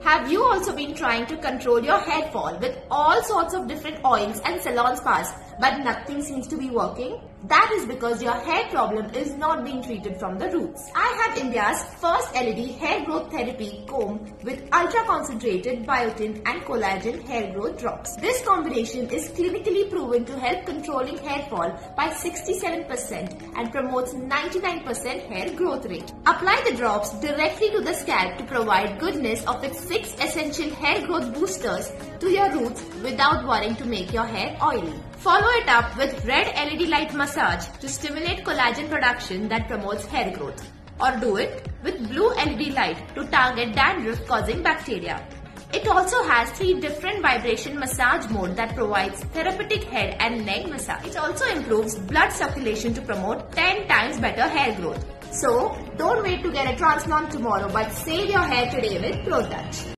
Have you also been trying to control your hair fall with all sorts of different oils and salon spas, but nothing seems to be working? That is because your hair problem is not being treated from the roots. I have India's first LED hair growth therapy comb with ultra concentrated biotin and collagen hair growth drops. This combination is clinically proven to help controlling hair fall by 67% and promotes 99% hair growth rate. Apply the drops directly to the scalp to provide goodness of its 6 essential hair growth boosters to your roots without worrying to make your hair oily. Follow it up with red LED light massage to stimulate collagen production that promotes hair growth. Or do it with blue LED light to target dandruff causing bacteria. It also has 3 different vibration massage modes that provides therapeutic head and neck massage. It also improves blood circulation to promote 10 times better hair growth. So, don't wait to get a transplant tomorrow but save your hair today with ProTouch.